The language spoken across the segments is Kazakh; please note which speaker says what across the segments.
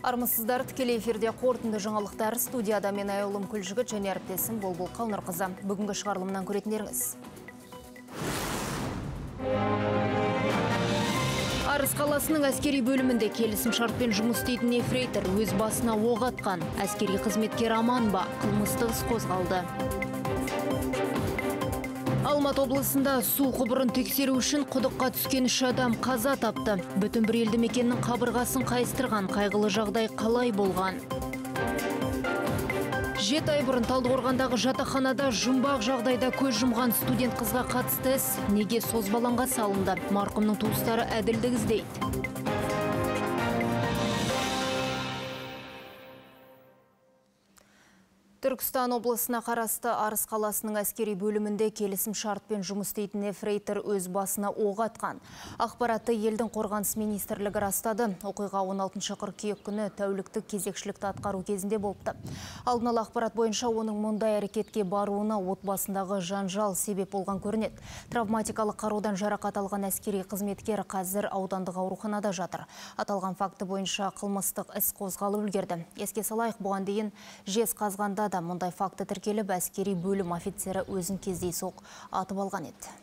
Speaker 1: Армысыздар, тікелей эфирде қорытынды жаңалықтар, студияда мен Айолым Күлжігіт және әріптесім Болбол Қалнырқызы. Бүгінгі шығарылымнан көретіндеріңіз. Арыс қаласының әскери бөлімінде келісім шартпен жұмыс істейтін ефрейтор өз басына оқ атқан. Әскери қызметкер аман ба? Қылмыстық іс қозғалды. Алматы облысында су құбырын тексеру үшін құдыққа түскен 3 адам қаза тапты. Бүтін бір елді мекеннің қабырғасын қайыстырған қайғылы жағдай қалай болған? 7 ай бұрын Талдықорғандағы жатақханада жұмбақ жағдайда көз жұмған студент қызға қатысты іс неге созбалаңға салынды? Марқұмның туыстары әділдік іздейді. Түркістан облысына қарасты Арыс қаласының әскери бөлімінде келісім шартпен жұмыс істейтін ефрейтор өз басына оқ атқан. Ақпаратты елдің қорғаныс министрлігі растады. Оқиға 16 қыркүйек күні тәуліктік кезекшілікті атқару кезінде болыпты. Алдын ала ақпарат бойынша оның мұндай әрекетке баруына отбасындағы жанжал себеп болған көрінеді. Травматикалық қарудан жарақат алған әскери қызметкер қазір аудандық ауруханада жатыр. Аталған факті бойынша қылмыстық іс қозғалып үлгерді. Еске салайық, бұған дейін Жезқазғанда да мұндай факті тіркеліп, әскери бөлім офицері өзін кездейсоқ атып алған еді.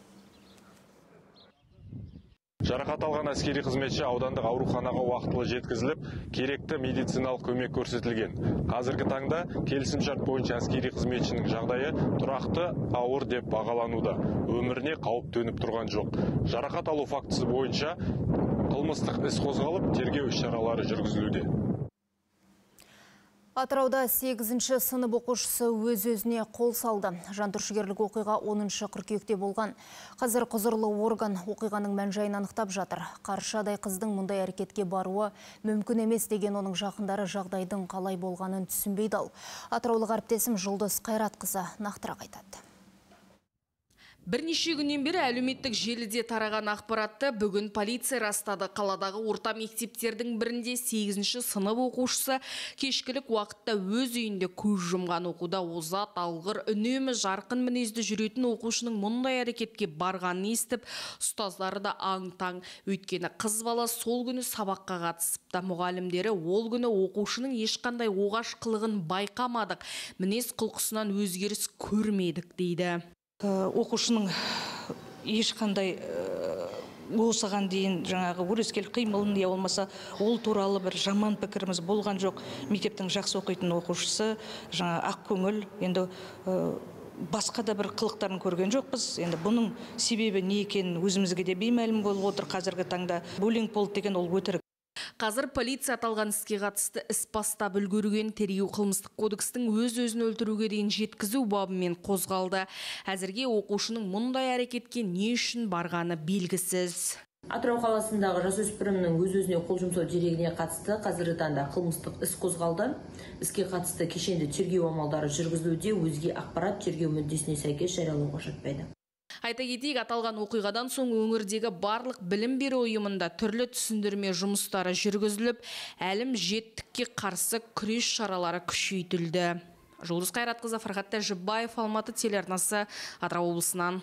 Speaker 2: Жарақат алған әскери қызметші аудандық ауруханаға уақытылы жеткізіліп, керекті медициналық көмек көрсетілген. Қазіргі таңда келісімшарт бойынша әскери қызметшінің жағдайы тұрақты ауыр деп бағалануда. Өміріне қауіп төніп тұрған жоқ. Жарақат алу фактісі бойынша қылмыстық іс қозғалып, тергеу іс-шаралары жүргізілуде.
Speaker 1: Атырауда 8-ші сынып оқушысы өз-өзіне қол салды. Жантүршігерлік оқиға 10 қыркүйекте болған. Қазір құзырлы орган оқиғаның мән-жайын анықтап жатыр. Қаршадай қыздың мұндай әрекетке баруы мүмкін емес деген оның жақындары жағдайдың қалай болғанын түсінбей дал. Атыраулық әріптесім Жұлдыз Қайратқызы нақтырақ айтады.
Speaker 3: Бірнеше күннен бері әлеуметтік желіде тараған ақпаратты бүгін полиция растады. Қаладағы орта мектептердің бірінде 8-ші сынып оқушысы кешкілік уақытта өз үйінде көз жұмған. Оқуда озат, алғыр, үнемі жарқын мінезді жүретін оқушының мұндай әрекетке барғанын естіп, ұстаздары да аң-таң. Өйткені қыз бала сол күні сабаққа қатысыпты. Мұғалімдері ол күні оқушының ешқандай оғаш қылығын байқамадық, мінез құлқысынан өзгеріс көрмедік дейді.
Speaker 4: Оқушының ешқандай осыған дейін жаңағы өрескел қимылын не болмаса ол туралы бір жаман пікіріміз болған жоқ. Мектептің жақсы оқитын оқушысы жаңа ақ көңіл, енді басқа да бір қылықтарын көрген жоқпыз. Енді бұның себебі не екенін өзімізге де беймәлім болып отыр. Қазіргі таңда буллинг болды деген ол өтірік.
Speaker 3: Қазір полиция аталған іске қатысты іс бастап үлгерген. Тергеу қылмыстық кодекстің өз-өзін өлтіруге дейін жеткізу бабымен қозғалды. Әзірге оқушының мұндай әрекетке не үшін барғаны белгісіз.
Speaker 5: Атырау қаласындағы жасөспірімнің өз-өзіне қол жұмсау дерегіне қатысты қазіргі таңда қылмыстық іс қозғалды. Іске қатысты кешенді тергеу амалдары жүргізілуде, өзге ақпарат тергеу мүддесіне сәйкес жариялауға жатпайды.
Speaker 3: Айта кетейік, аталған оқиғадан соң өңірдегі барлық білім беру ұйымында түрлі түсіндірме жұмыстары жүргізіліп, әлім жеттікке қарсы күрес шаралары күшейтілді. Жұлдыз Қайратқызы, Фархат Тәжібаев, Алматы телеарнасы, Атырау облысынан.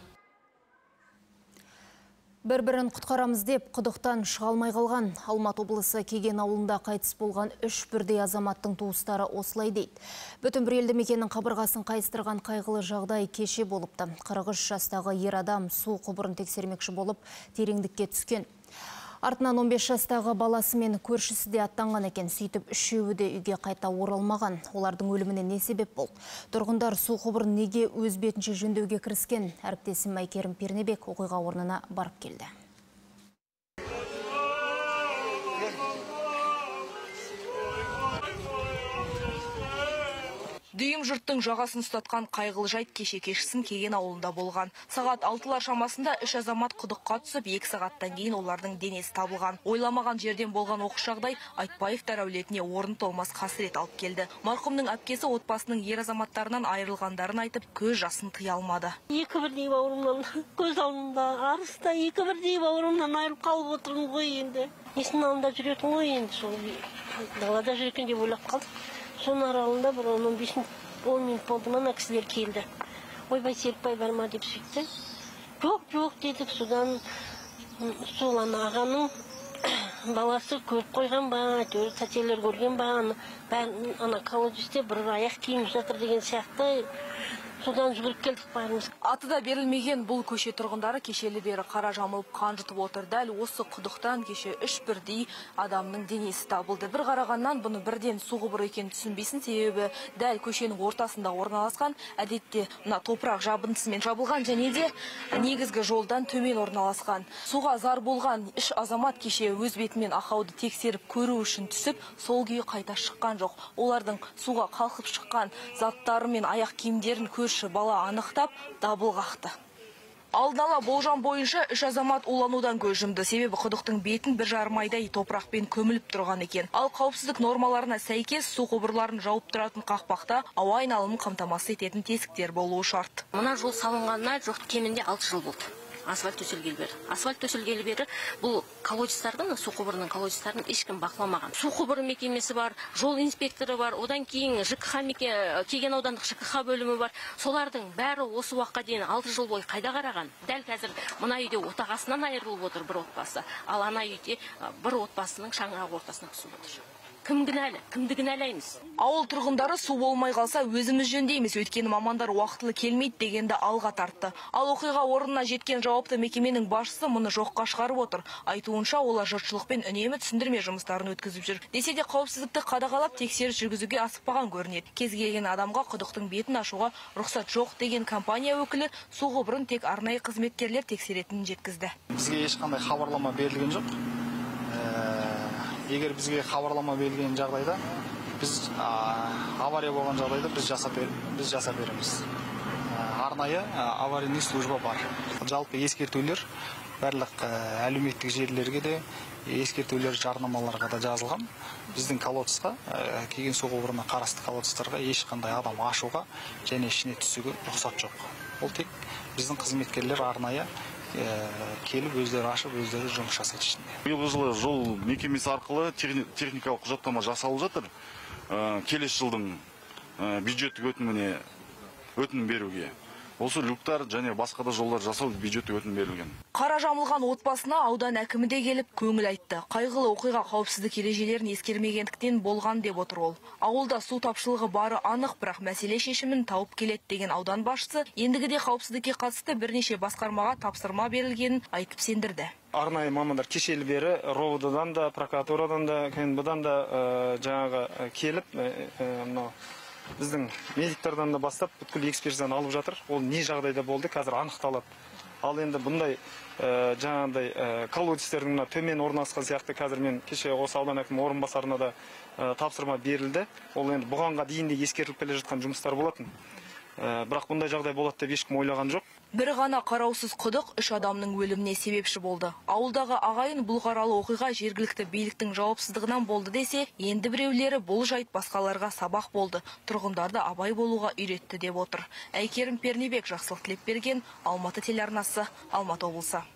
Speaker 1: Бір-бірін құтқарамыз деп құдықтан шыға алмай қалған. Алматы облысы Кеген ауылында қайтыс болған 3 бірдей азаматтың туыстары осылай дейді. Бүтін бір елді мекеннің қабырғасын қайыстырған қайғылы жағдай кеше болыпты. 43 жастағы ер адам су құбырын тексермекші болып тереңдікке түскен. Артынан 15 жастағы баласы мен көршісі де аттанған екен. Сөйтіп үшеуі де үйге қайта оралмаған. Олардың өліміне не себеп болды? Тұрғындар су құбырын неге өз бетінше жөндеуге кіріскен? Әріптесім Айкерім Пернебек оқиға орнына барып келді.
Speaker 6: Дүйім жұрттың жағасын ұстатқан қайғылы жайт кеше кешкісін Кеген ауылында болған. Сағат 6-лар шамасында 3 азамат құдыққа түсіп, 2 сағаттан кейін олардың денесі табылған. Ойламаған жерден болған оқыс жағдай Айтбаевтар әулетіне орын толмас қасірет алып келді. Марқұмның әпкесі отбасының ер азаматтарынан айырылғандарын айтып, көз жасын тыя алмады.
Speaker 7: Екі бірдей бауырымнан көз алдымда арыста, екі бірдей бауырымнан айырылып қалып отырмын ғой енді. Несін алдында жүретін ғой енді, сол далада жүрген деп ойлап қалдым. Соның аралында бір 10 минут болды, мына кісілер келді. Ойбай, Серікбай бар ма деп сөйтті. Жоқ дедік, содан сол ағаның баласы көріп қойған ба, әйтеуір тәтелер көрген ба, ана колодесте бір аяқ киім жатыр деген сияқты. Содан жүгіріп келдік барымыз.
Speaker 6: Аты да берілмеген бұл көше тұрғындары кешелі бері қара жамылып қан жұтып отыр. Дәл осы құдықтан кеше 3 бірдей адамның денесі табылды. Bir қарағаннан бұны бірден су құбыры екенін түсінбейсің, себебі дәл көшенің ортасында орналасқан, әдетте мына топырақ жабындысымен жабылған және де негізгі жолдан төмен орналасқан. Суға зар болған 3 азамат кеше өз бетімен ақауды тексеріп көру үшін түсіп, сол күйі қайта шыққан жоқ. Олардың суға қалқып шыққан заттары мен аяқ киімдерін көрші бала анықтап дабыл қақты. Алдын ала болжам бойынша 3 азамат уланудан көз жұмды. Себебі құдықтың бетін 1,5 айдай топырақпен көміліп тұрған екен. Ал қауіпсіздік нормаларына сәйкес су құбырларын жауып тұратын қақпақта ауа айналымын қамтамасыз ететін тесіктер болуы шарт.
Speaker 8: Мына жол салынғанына жоқ кемінде 6 жыл болды. Асфальт төселгелі бері. Асфальт төселгелі бері бұл колодецтардың, су құбырының колодецтарын ешкім бақыламаған. Су құбыры мекемесі бар, жол инспекторы бар, одан кейін Кеген аудандық ЖКХ бөлімі бар. Солардың бәрі осы уақытқа дейін 6 жыл бойы қайда қараған. Дәл қазір мына үйде отағасынан айырылып отыр бір отбасы. Ал ана үйде бір отбасының шаңырақ ортасына түсіп отыр. Кім кінәлі? Кімді кінәлаймыз?
Speaker 6: Ауыл тұрғындары су болмай қалса өзіміз жөндейміз, өйткені мамандар уақытылы келмейді дегенді алға тартты. Ал оқиға орнына жеткен жауапты мекеменің басшысы мұны жоққа шығарып отыр. Айтуынша олар жұртшылықпен үнемі түсіндірме жұмыстарын өткізіп жүр. Десе де қауіпсіздікті қадағалап тексеріс жүргізуге асықпаған көрінеді. Кез келген адамға құдықтың бетін ашуға рұқсат жоқ деген компания өкілі су құбырын тек арнайы қызметкерлер тексеретінін жеткізді.
Speaker 9: Бізге ешқандай хабарлама берілген жоқ. Егер бізге хабарлама берілген жағдайда, біз авария болған жағдайда біз жасап береміз. Арнайы аварийный служба бар. Жалпы ескертулер барлық әлеуметтік жерлерге де ескертулер жарнамаларға да жазылған. Біздің колодцқа, Кеген су құбырына қарасты колодцтарға ешқандай адам ашуға және ішіне түсуге рұқсат жоқ. Ол тек біздің қызметкерлер арнайы келіп өздері ашып, өздері жұмыс жасайды ішінде.
Speaker 10: Биылғы жылы жол мекемесі арқылы техникалық құжаттама жасалып жатыр. Келесі жылдың бюджеттік өтінім беруге. Осы люктар және басқа да жолдар жасау бюджеттік өтінім берілген.
Speaker 6: Қара жамылған отбасына аудан әкімі де келіп көңіл айтты. Қайғылы оқиға қауіпсіздік ережелерін ескермегендіктен болған деп отыр ол. Ауылда су тапшылығы бары анық, бірақ мәселе шешімін тауып келеді деген аудан басшысы ендігіде қауіпсіздікке қатысты бірнеше басқармаға тапсырма берілгенін айтып сендірді.
Speaker 11: Арнайы мамандар кешелі бері РОВД-дан да, прокуратурадан да, КНБ-дан да жаңағы келіп, біздің медиктердан да бастап бүткіл экспертизаны алып жатыр. Ол не жағдайда болды, қазір анықталады. Ал енді бұндай жаңағыдай колодецтердің төмен орналасқан сияқты қазір мен кеше осы аудан әкімі орынбасарына да тапсырма берілді. Ол енді бұғанға дейін де ескеріліп келе жатқан жұмыстар болатын. Бірақ бұндай жағдай болады деп ешкім ойлаған жоқ.
Speaker 6: Бір ғана қараусыз құдық 3 адамның өліміне себепші болды. Ауылдағы ағайын бұл қаралы оқиға жергілікті биліктің жауапсыздығынан болды десе, енді біреулері бұл жайт басқаларға сабақ болды. Тұрғындарды абай болуға үйретті деп отыр. Әйкерім Пернебек, Жақсылық Тілепберген, Алматы телеарнасы, Алматы облысы.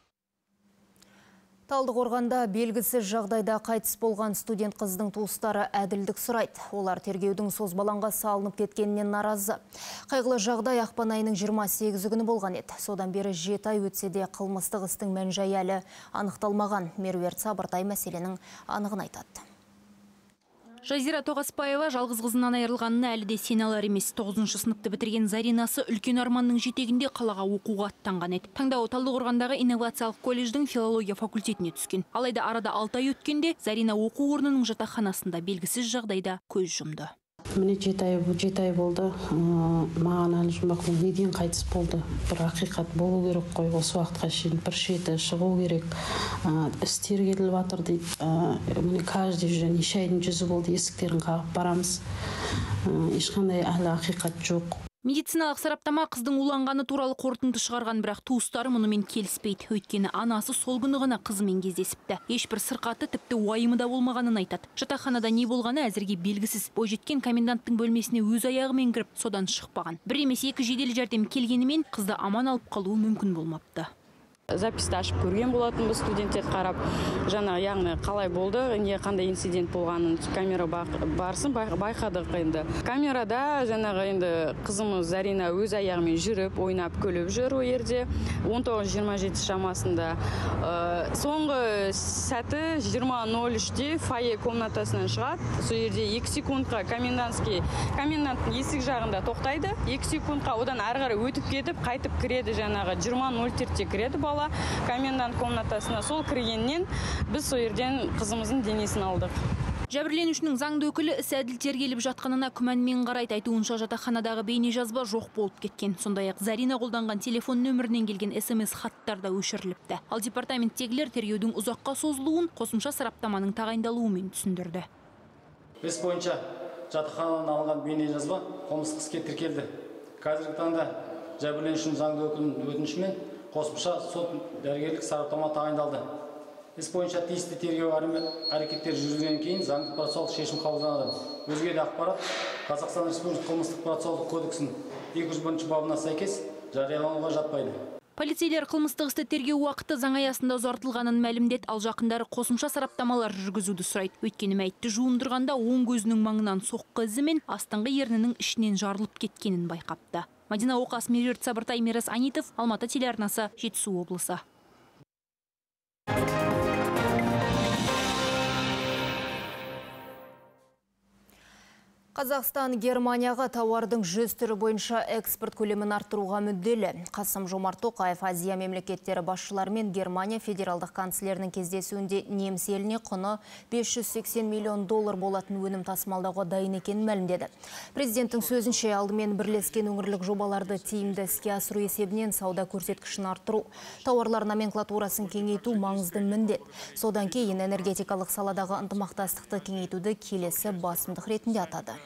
Speaker 1: Талдықорғанда белгісіз жағдайда қайтыс болған студент қыздың туыстары әділдік сұрайды. Олар тергеудің созбалаңға салынып кеткенінен наразы. Қайғылы жағдай ақпан айының 28 күні болған еді. Содан бері 7 ай өтсе де қылмыстық істің мән-жайы әлі анықталмаған. Меруерт Сабыртай мәселенің анығын айтады.
Speaker 12: Жазира Тоғаспаева жалғыз қызынан айырылғанына әлі де сене алар емес. 9-шы сыныпты бітірген Заринасы үлкен арманның жетегінде қалаға оқуға аттанған еді. Таңдауы Талдықорғандағы инновациялық колледждің филология факультетіне түскен. Алайда арада 6 ай өткенде Зарина оқу орнының жатақханасында белгісіз жағдайда көз жұмды.
Speaker 13: Міне 7 ай болды. Маған әлі жұмбақ, неден қайтыс болды? Бір ақиқат болу керек қой. Осы уақытқа шейін бір шеті шығу керек. Істер келіп жатыр дейді. Міне каждый жүрген неше айдың жүзі болды, есіктерін қағып барамыз. Ешқандай әлі ақиқат жоқ.
Speaker 12: Медициналық сараптама қыздың уланғаны туралы қорытынды шығарған, бірақ туыстары мұнымен келіспейді. Өйткені анасы сол күні ғана қызымен кездесіпті. Ешбір сырқаты тіпті уайымы да болмағанын айтады. Жатақханада не болғаны әзірге белгісіз. Бойжеткен коменданттың бөлмесіне өз аяғымен кіріп, содан шықпаған. Бір емес 2 жедел жәрдем келгенімен қызды аман алып қалуы мүмкін болмапты.
Speaker 14: Записьті ашып көрген болатынбыз студенттер қарап, жаңа яғни қалай болды, не қандай инцидент болғанын камера барсын байқадық енді. Камерада жаңағы енді қызымыз Зарина өз аяғымен жүріп, ойнап күліп жүр ол жерде 19-27 шамасында. Соңғы сәті 20:03-де фойе комнатасынан шығады. Сол жерде 2 секундқа коменданттың есік жағында тоқтайды. 2 секундқа одан ары қарай өтіп кетіп, қайтып кіреді жаңағы 20:04-те кіреді бала комендант комнатасына. Сол кіргеннен біз сол жерден қызымыздың денесін алдық.
Speaker 12: Жәбірленушінің заңды өкілі іс әділ тергеліп жатқанына күмәнмен қарайды. Айтуынша жатақханадағы бейне жазба жоқ болып кеткен. Сондай-ақ Зарина қолданған телефон нөмірінен келген SMS хаттар да өшіріліпті. Ал департаменттегілер тергеудің ұзаққа созылуын қосымша сараптаманың тағайындалуымен түсіндірді.
Speaker 15: Іс бойынша жатақханадан алынған бейне жазба қылмыстық іске тіркелді. Қазіргі таңда жәбірленушінің заңды өкілінің өтінішімен қосымша сот дәрігерлік сараптама тағайындалды. Іс бойынша тиісті тергеу әрекеттер жүргізілгеннен кейін заңды процессуалдық шешім қабылданады. Өзге де ақпарат Қазақстан Республикасы қылмыстық процессуалдық кодексінің 201 бабына сәйкес жариялануға жатпайды.
Speaker 12: Полицейлер қылмыстық істі тергеу уақыты заң аясында ұзартылғанын мәлімдеді, ал жақындары қосымша сараптамалар жүргізуді сұрайды. Өйткені мәйітті жуындырғанда оң көзінің маңынан соққы ізі мен астыңғы ернінің ішінен жарылып кеткенін байқапты. Мадина Оқас, Меруерт Сабыртай, Мирас Анитов, Алматы телеарнасы, Жетісу облысы.
Speaker 1: Қазақстан Германияға тауардың 100 түрі бойынша экспорт көлемін арттыруға мүдделі. Қасым-Жомарт Тоқаев Азия мемлекеттері басшыларымен Германия федералдық канцлерінің кездесуінде неміс еліне құны $580 миллион болатын өнім тасымалдауға дайын екенін мәлімдеді. Президенттің сөзінше алдымен бірлескен өңірлік жобаларды тиімді іске асыру есебінен сауда көрсеткішін арттыру, тауарлар номенклатурасын кеңейту маңызды міндет. Содан кейін энергетикалық саладағы ынтымақтастықты кеңейтуді келесі басымдық ретінде атады.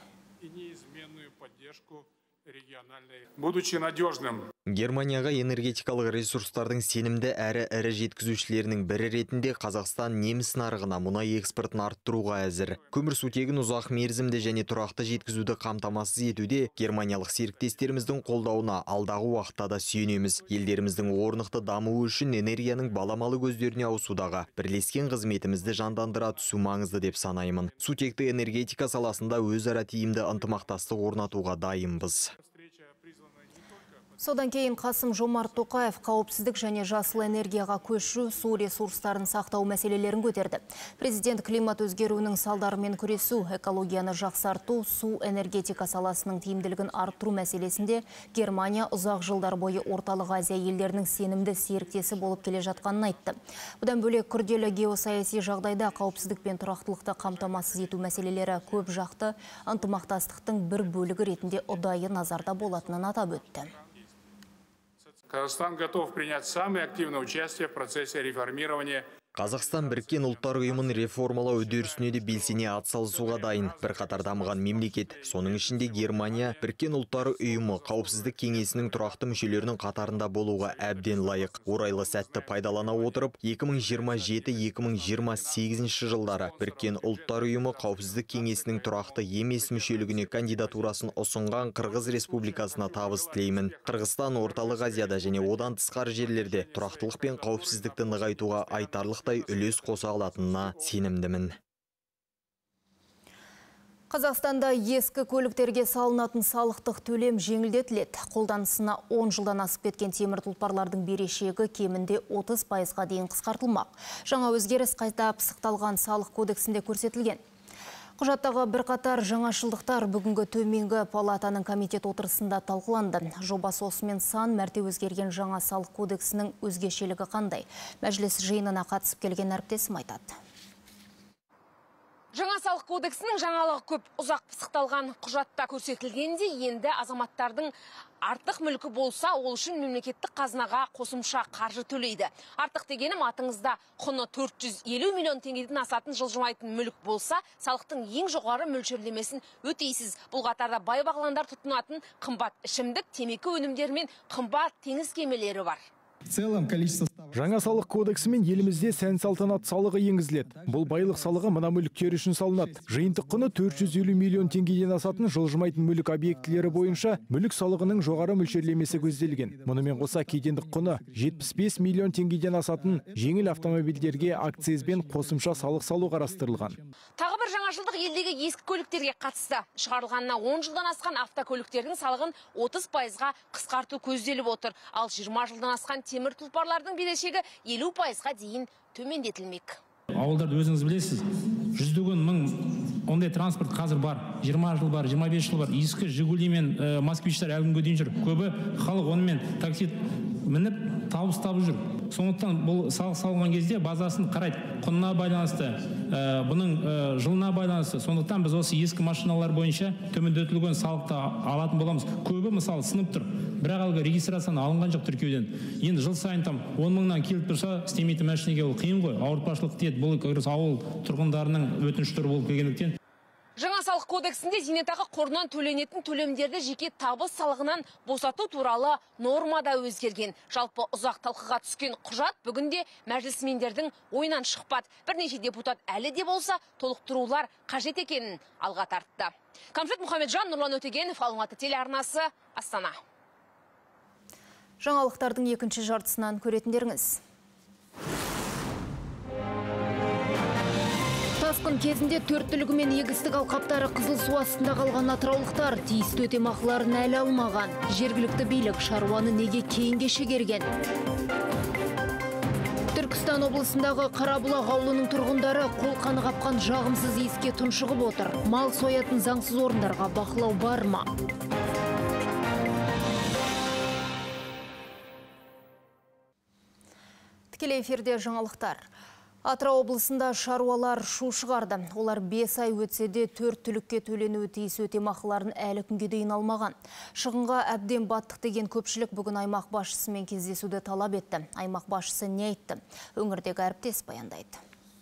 Speaker 16: Будучи надежным.
Speaker 17: Германияға энергетикалық ресурстардың сенімді әрі ірі жеткізушілерінің бірі ретінде Қазақстан неміс нарығына мұнай экспортын арттыруға әзір. Көмірсутегін ұзақ мерзімді және тұрақты жеткізуді қамтамасыз етуде германиялық серіктестеріміздің қолдауына алдағы уақытта да сүйенеміз. Елдеріміздің орнықты дамуы үшін энергияның баламалы көздеріне ауысудағы бірлескен қызметімізді жандандыра түсу маңызды деп санаймын. Сутекті энергетика саласында өзара тиімді ынтымақтастық орнатуға дайынбыз.
Speaker 1: Содан кейін Қасым-Жомарт Тоқаев қауіпсіздік және жасыл энергияға көшу, су ресурстарын сақтау мәселелерін көтерді. Президент климат өзгеруінің салдарымен күресу, экологияны жақсарту, су энергетика саласының тиімділігін арттыру мәселесінде Германия ұзақ жылдар бойы Орталық Азия елдерінің сенімді серіктесі болып келе жатқанын айтты. Бұдан бөлек күрделі геосаяси жағдайда қауіпсіздік пен тұрақтылықты қамтамасыз ету мәселелері көп жақты ынтымақтастықтың бір бөлігі ретінде ұдайы назарда болатынын атап өтті.
Speaker 16: Казахстан готов принять самое активное участие в процессе реформирования.
Speaker 17: Қазақстан біріккен ұлттар ұйымын реформалау үдерісіне де белсене атсалысуға дайын. Бірқатар дамыған мемлекет, соның ішінде Германия, біріккен ұлттар ұйымы қауіпсіздік кеңесінің тұрақты мүшелерінің қатарында болуға әбден лайық. Орайлы сәтті пайдалана отырып, 2027-2028 жылдары біріккен ұлттар ұйымы қауіпсіздік кеңесінің тұрақты емес мүшелігіне кандидатурасын ұсынған Қырғыз Республикасына табыс тілеймін. Қырғызстан Орталық Азияда және одан тысқары жерлерде тұрақтылық пен қауіпсіздікті нығайтуға айтарлықтай үлес қоса алатынына сенімдімін.
Speaker 1: Қазақстанда ескі көліктерге салынатын салықтық төлем жеңілдетіледі. Қолданысына 10 жылдан асып кеткен темір тұлпарлардың берешегі кемінде 30%-ға дейін қысқартылмақ. Жаңа өзгеріс қайта пысықталған салық кодексінде көрсетілген. Құжаттағы бірқатар жаңашылдықтар бүгінгі төменгі палатаның комитет отырысында талқыланды. Жобасы осымен сан мәрте өзгерген жаңа салық кодексінің өзгешелігі қандай? Мәжіліс жиынына қатысып келген әріптесім айтады.
Speaker 18: Жаңа салық кодексінің жаңалығы көп, ұзақ пысықталған құжатта көрсетілгенде енді азаматтардың артық мүлкі болса, ол үшін мемлекеттік қазынаға қосымша қаржы төлейді. Артық дегенім атыңызда құны 450 миллион теңгеден асатын жылжымайтын мүлік болса, салықтың ең жоғары мөлшерлемесін өтейсіз. Бұл қатарда бай бағландар тұтынатын қымбат ішімдік, темекі өнімдері мен қымбат теңіз кемелері бар.
Speaker 19: Жаңа салық кодексімен елімізде сән-салтанат салығы енгізіледі. Бұл байлық салығы мына мүліктер үшін салынады. Жиынтық құны 450 миллион теңгеден асатын жылжымайтын мүлік объектілері бойынша мүлік салығының жоғары мөлшерлемесі көзделген. Мұнымен қоса кедендік құны 75 миллион теңгеден асатын жеңіл автомобильдерге акцизбен қосымша салық салу қарастырылған.
Speaker 18: Тағы бір жаңашылдық елдегі ескі көліктерге қатысты. Шығарылғанына 10 жылдан асқан автокөліктердің салығын 30%-ға қысқарту көзделіп отыр. Ал 20 жылдан асқан темір тұлпарлардың берешегі 50%-ға дейін төмендетілмек.
Speaker 20: Ауылдарды өзіңіз білесіз, жүздеген мың ондай транспорт қазір бар. 20 жыл бар, 25 жыл бар. Ескі Жигули мен Москвичтар әлі күнге дейін жүр. Көбі халық онымен такси мініп табыс табып жүр. Сондықтан бұл салық салынған кезде базасын қарайды, құнына байланысты, бұның жылына байланысты. Сондықтан біз осы ескі машиналар бойынша төмендетілген салықты алатын боламыз. Көбі мысалы сынып тұр, бірақ әлгі регистрацияны алынған жоқ тіркеуден. Енді жыл сайын 10 мыңнан келіп тұрса, істемейтін машинеге ол қиын ғой, ауыртпашылық тиеді. Бұл ауыл тұрғындарының өтініштері болып келгендіктен.
Speaker 18: Жаңа салық кодексінде зейнетақы қорынан төленетін төлемдерді жеке табыс салығынан босату туралы норма да өзгерген. Жалпы ұзақ талқыға түскен құжат бүгінде мәжілісмендердің ойынан шықпады. Бірнеше депутат әлі де болса толықтырулар қажет екенін алға тартты. Камшат Мұхамеджан, Нұрлан Өтегенов, Алматы телеарнасы, Астана.
Speaker 1: Жаңалықтардың екінші жартысынан көретіндеріңіз. Тасқын кезінде 4 түлігімен егістік алқаптары қызыл су астында қалған атыраулықтар тиісті өтемақыларын әлі алмаған. Жергілікті билік шаруаны неге кейінге шегерген? Түркістан облысындағы Қарабұлақ ауылының тұрғындары қолқаны қапқан жағымсыз иіске тұншығып отыр. Мал соятын заңсыз орындарға бақылау бар ма? Тікелей эфирде жаңалықтар. Атырау облысында шаруалар шу шығарды. Олар 5 ай өтсе де 4 түлікке төленуі тиіс өтемақыларын әлі күнге дейін алмаған. Шығынға әбден баттық деген көпшілік бүгін аймақ басшысымен кездесуді талап етті. Аймақ басшысы не айтты? Өңірдегі әріптес баяндайды.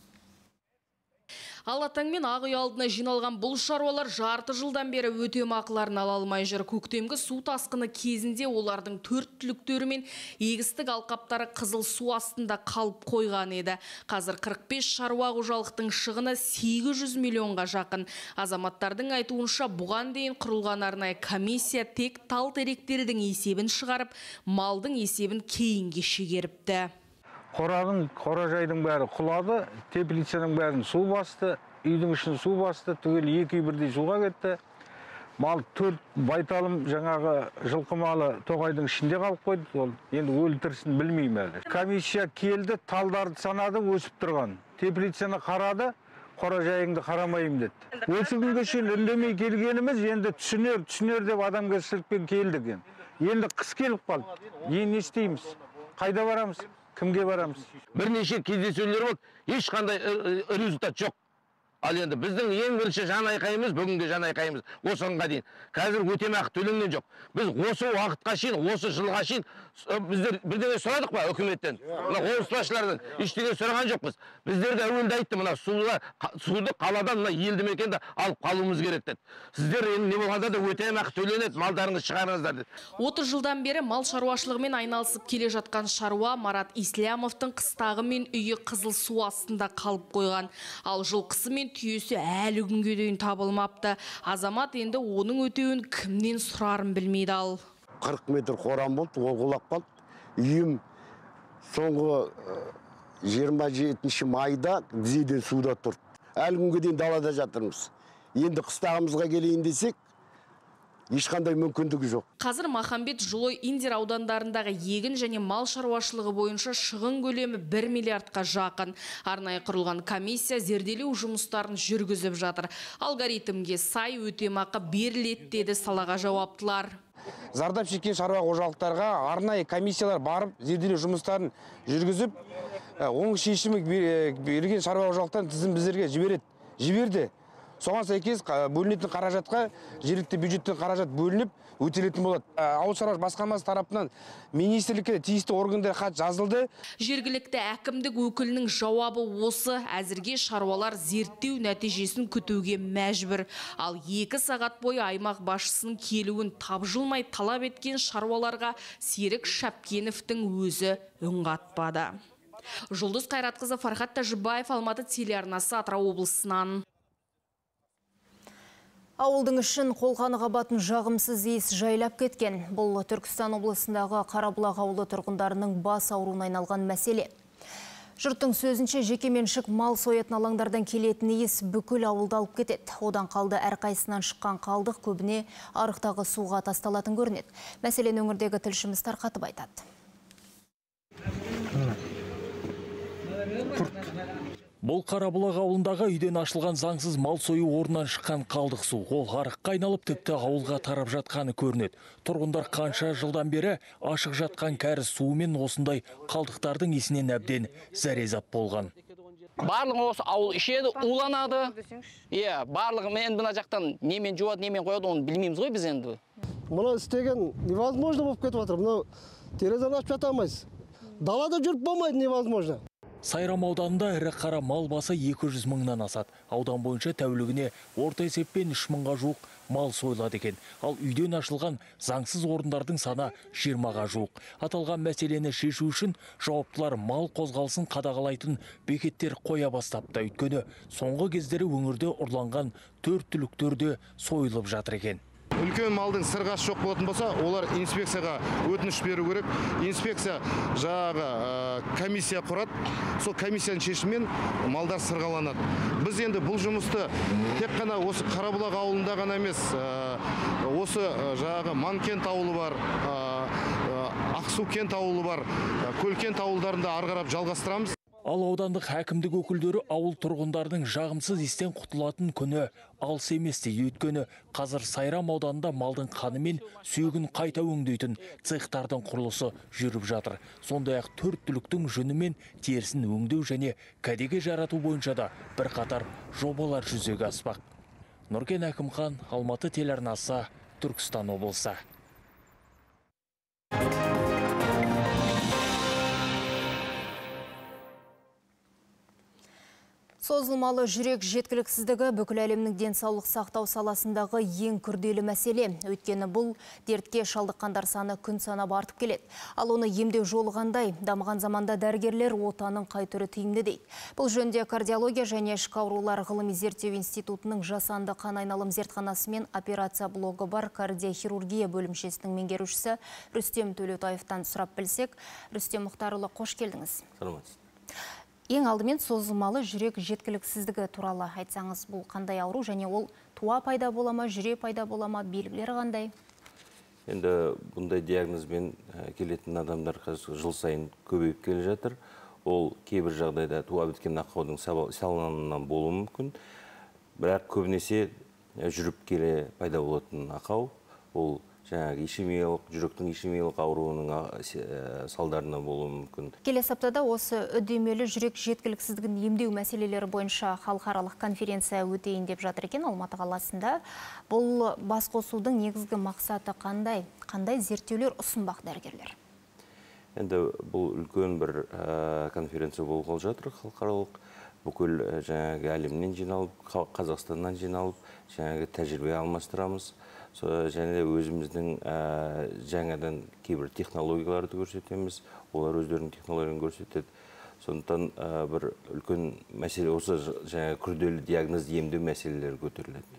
Speaker 3: Алатаң мен Ақ үй алдына жиналған бұл шаруалар жарты жылдан бері өтемақыларын ала алмай жүр. Көктемгі су тасқыны кезінде олардың 4 түліктері мен егістік алқаптары қызыл су астында қалып қойған еді. Қазір 45 шаруа қожалықтың шығыны 800 миллионға жақын. Азаматтардың айтуынша бұған дейін құрылған арнайы комиссия тек тал теректердің есебін шығарып, малдың есебін кейінге шегеріпті.
Speaker 21: Қоражайдың бәрі құлады, теплицаның бәрін су басты, үйдің ішін су басты, түгел 2 бірдей суға кетті. Мал 4 байталым жаңағы жылқы малы тоғайдың ішінде қалып қойды, ол енді өлтірсін білмеймін әлі. Комиссия келді, талдарды санады, өсіп тұрған. Теплицаны қарады, қоражайыңды қарамайым деді. Осы күнге шейін үндемей келгеніміз енді түсінер деп адамгершілікпен келдік. Енді қыс келіп қалды. Енді не істейміз? Қайда барамыз? Кімге барамыз?
Speaker 22: Бірнеше кездесулер болды, ешқандай результат жоқ. Ал енді біздің ең бірінші жан айқайымыз, бүгінгі жан айқайымыз осыға дейін. Қазір өтемақы төленген жоқ. Біз осы уақытқа шейін, осы жылға шейін біздер бірдеңе сұрадық па үкіметтен? Мына облыстардан ештеңе сұраған жоқпыз. Біздерге әуелде айтты, мына суды қаладан мына елді мекенді алып қалуымыз керек деді. Сіздер енді не болғанда да өтемақы төленеді, малдарыңызды шығарыңыздар деді.
Speaker 3: 30 жылдан бері мал шаруашылығымен айналысып келе жатқан шаруа Марат Ислямовтың қыстағы мен үйі қызыл су астында қалып қойған. Ал жылқысы мен түйесі әлі күнге дейін табылмапты. Азамат енді оның өтеуін кімнен сұрарын білмейді ал.
Speaker 23: 40 метр қорам болды, ол құлап қалды. Үйім соңғы 27 майда дізеден суда тұрды. Әлі күнге дейін далада жатырмыз. Енді қыстағымызға келейін десек, ешқандай мүмкіндігі жоқ.
Speaker 3: Қазір Махамбет, Жылой, Индер аудандарындағы егін және мал шаруашылығы бойынша шығын көлемі 1 миллиардқа жақын. Арнайы құрылған комиссия зерделеу жұмыстарын жүргізіп жатыр. Алгоритмге сай өтемақы беріледі деді салаға жауаптылар.
Speaker 24: Зардап шеккен шаруа қожалықтарға арнайы комиссиялар барып, зерделеу жұмыстарын жүргізіп, оң шешімі берген шаруа қожалықтарын тізім біздерге жіберді. соған сәйкес бөлінетін қаражатқа жергілікті бюджеттен қаражат бөлініп өтелетін болады. Ауыл шаруашылығы басқармасы тарапынан министрлікке тиісті органдар хат жазылды.
Speaker 3: Жергілікті әкімдік өкілінің жауабы осы: әзірге шаруалар зерттеу нәтижесін күтуге мәжбүр. Ал 2 сағат бойы аймақ басшысының келуін тапжылмай талап еткен шаруаларға Серік Шапкеновтің өзі үн қатпады. Жұлдыз Қайратқызы, Фархат Тәжібаев, Алматы телеарнасы, Атырау облысынан.
Speaker 1: Ауылдың ішін қолқаны қабатын жағымсыз иіс жайлап кеткен. Бұл Түркістан облысындағы Қарабұлақ ауылы тұрғындарының бас ауруына айналған мәселе. Жұрттың сөзінше жекеменшік мал соятын алаңдардан келетін иіс бүкіл ауылды алып кетеді. Одан қалды әрқайсынан шыққан қалдық көбіне арықтағы суға тасталатын көрінеді. Мәселені өңірдегі тілшіміз тарқатып айтады.
Speaker 2: Бұл Қарабұлақ ауылындағы үйден ашылған заңсыз мал сою орнынан шыққан қалдық су. Ол арыққа айналып тіпті ауылға тарап жатқаны көрінеді. Тұрғындар қанша жылдан бері ашық жатқан кәріз суымен осындай қалдықтардың есінен әбден зәрезап болған.
Speaker 4: Барлығы осы ауыл ішеді, уланады. Барлығы мен бұна жақтан немен жуады, немен қояды, оны білмейміз ғой біз енді.
Speaker 5: Мұны істеген невозможно болып кетіп жатыр. Мұны терезені ашып жата алмайсыз. Далада жүріп болмайды, невозможно.
Speaker 2: Сайрам ауданында ірі қара мал басы 200 мыңнан асады. Аудан бойынша тәулігіне орта есеппен 3 мыңға жуық мал сойылады екен. Ал үйден ашылған заңсыз орындардың саны 20-ға жуық. Аталған мәселені шешу үшін жауаптылар мал қозғалысын қадағалайтын бекеттер қоя бастапты. Өйткені соңғы кездері өңірде ұрланған 4 түліктерде сойылып жатыр екен.
Speaker 7: Үлкен малдың сырғасы жоқ болатын болса, олар инспекцияға өтініш беру керек. Инспекция жаңағы комиссия құрады. Сол комиссияның шешімімен малдар сырғаланады. Біз енді бұл жұмысты тек қана осы Қарабұлақ ауылында ғана емес, осы жаңағы Манкент ауылы бар, Ақсукент ауылы бар, Көлкент ауылдарында ары қарап жалғастырамыз.
Speaker 2: Ал аудандық әкімдік өкілдері ауыл тұрғындардың жағымсыз истен құтылатын күні алыс емес дейді. Өйткені қазір Сайрам ауданында малдың қаны мен сүйегін қайта өңдейтін цехтардың құрылысы жүріп жатыр. Сондай-ақ 4 түліктің жүні мен терісін өңдеу және кәдеге жарату бойынша да бірқатар жобалар жүзеге аспақ. Нұркен Әкімхан, Алматы телеарнасы, Түркістан облысы.
Speaker 1: Созылмалы жүрек жеткіліксіздігі бүкіл әлемнің денсаулық сақтау саласындағы ең күрделі мәселе. Өйткені бұл дертке шалдыққандар саны күн санап артып келеді. Ал оны емдеу жолы қандай? Дамыған заманда дәрігерлер отаның қай түрі тиімді дейді. Бұл жөнінде кардиология және ішкі аурулар ғылыми зерттеу институтының жасанды қан айналым зертханасы мен операция блогы бар кардиохирургия бөлімшесінің меңгерушісі Рүстем Төлеутаевтан сұрап білсек. Рүстем Мұхтарұлы, қош келдіңіз.
Speaker 25: Саламатсыз.
Speaker 1: Ең алдымен созылмалы жүрек жеткіліксіздігі туралы айтсаңыз, бұл қандай ауру және ол туа пайда бола ма, жүре пайда бола ма, белгілері қандай?
Speaker 25: Енді бұндай диагнозбен келетін адамдар қазір жыл сайын көбейіп келе жатыр. Ол кейбір жағдайда туа біткен ақаудың салдарынан болуы мүмкін. Бірақ көбінесе жүріп келе пайда болатын ақау. Ол жаңағы жүректің ишемиялық ауруының салдарынан болуы мүмкін.
Speaker 1: Келесі аптада осы үдемелі жүрек жеткіліксіздігін емдеу мәселелері бойынша халықаралық конференция өтейін деп жатыр екен Алматы қаласында. Бұл басқосудың негізгі мақсаты қандай? Қандай зерттеулер ұсынбақ дәрігерлер?
Speaker 25: Енді бұл үлкен бір конференция болғалы жатыр халықаралық. Бүкіл жаңағы әлемнен жиналып, Қазақстаннан жиналып, жаңағы тәжірибе алмастырамыз. Және өзіміздің жаңадан кейбір технологияларды көрсетеміз. Олар өздерінің технологияны көрсетеді. Сондықтан бір үлкен мәселе осы жаңағы күрделі диагноз емдеу мәселелері көтеріледі.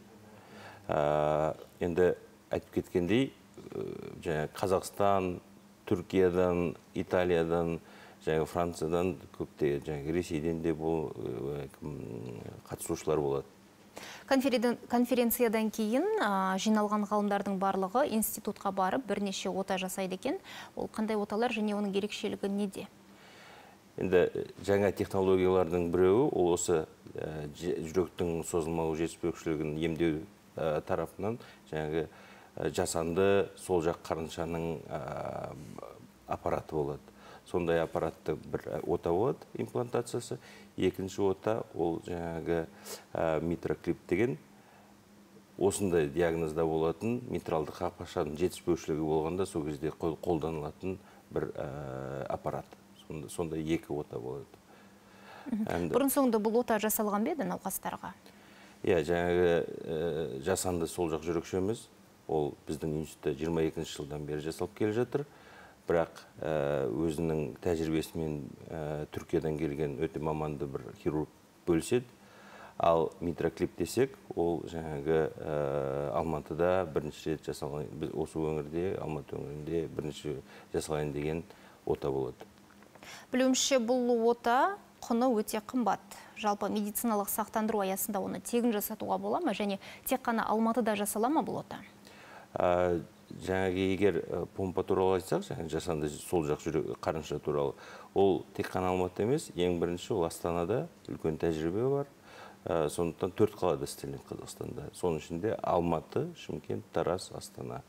Speaker 25: Енді айтып кеткендей, Қазақстан, Түркиядан, Италиядан, Франциядан, көптеген Ресейден де қатысушылар болады.
Speaker 1: Конференциядан кейін жиналған ғалымдардың барлығы институтқа барып бірнеше ота жасайды екен. Ол қандай оталар және оның ерекшелігі неде?
Speaker 25: Енді жаңа технологиялардың біреуі ол осы жүректің созылмалы жетіспеушілігін емдеу тарапынан жасанды сол жақ қарыншаның аппараты болады. сондай аппаратты бір ота болады, имплантациясы. Екінші ота, ол жаңағы митроклип деген, осындай диагнозда болатын митралды қақпақшаның жетіспеушілігі болғанда сол кезде қолданылатын бір аппарат. Сондай екі ота болады.
Speaker 1: Бұрын соңды бұл ота жасалған бе еді науқастарға?
Speaker 25: Иә, жаңағы жасанды сол жақ жүрекшеміз, ол біздің институтта 22 жылдан бері жасалып келе жатыр. Бірақ өзінің тәжірибесімен Түркиядан келген өте маманды бір хирург бөліседі. Ал митроклип десек, ол жаңағы Алматыда бірінші рет жасалған, біз осы өңірде, Алматы өңірінде бірінші жасалған деген ота болады.
Speaker 1: Білуімше, бұл ота құны өте қымбат. Жалпы медициналық сақтандыру аясында оны тегін жасатуға бола ма, және тек қана Алматыда жасала ма бұл ота?
Speaker 25: Жаңағы егер помпа туралы айтсақ, жаңағы жасанды сол жақ жүрек қарынша туралы, ол тек қана Алматы емес, ең бірінші ол Астанада үлкен тәжірибе бар. Сондықтан 4 қалада істелінеді Қазақстанда. Соның ішінде Алматы, Шымкент, Тараз, Астана.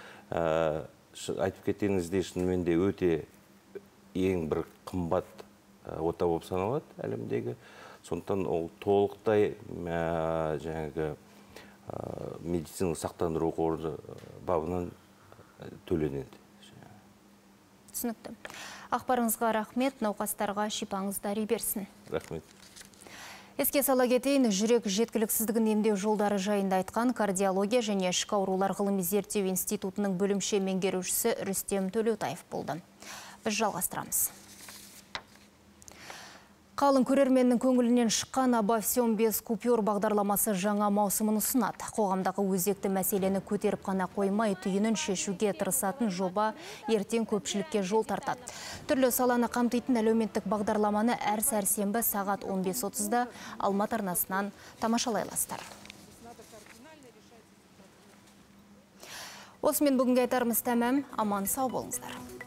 Speaker 25: Айтып кеткеніңіздей, шынымен де өте ең бір қымбат ота болып саналады әлемдегі. Сондықтан ол толықтай жаңағы медициналық сақтандыру қоры бабынан төленеді.
Speaker 1: Түсінікті. Ақпарыңызға рахмет, науқастарға шипаңыз дари берсін.
Speaker 25: Рахмет.
Speaker 1: Еске сала кетейін, жүрек жеткіліксіздігін емдеу жолдары жайында айтқан кардиология және ішкі аурулар ғылыми зерттеу институтының бөлімше меңгерушісі Рүстем Төлеутаев болды. Біз жалғастырамыз. Қалың көрерменнің көңілінен шыққан «Обо всем без купюр» бағдарламасы жаңа маусымын ұсынады. Қоғамдағы өзекті мәселені көтеріп қана қоймай, түйінін шешуге тырысатын жоба ертең көпшілікке жол тартады. Түрлі саланы қамтитын әлеуметтік бағдарламаны әр сәрсенбі сағат 15:30-да Алматы арнасынан тамашалайластар. Осымен бүгінгі айтарымыз тәмам. Аман сау болыңыздар.